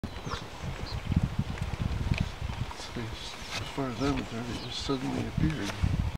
As far as I'm concerned, it just suddenly appeared.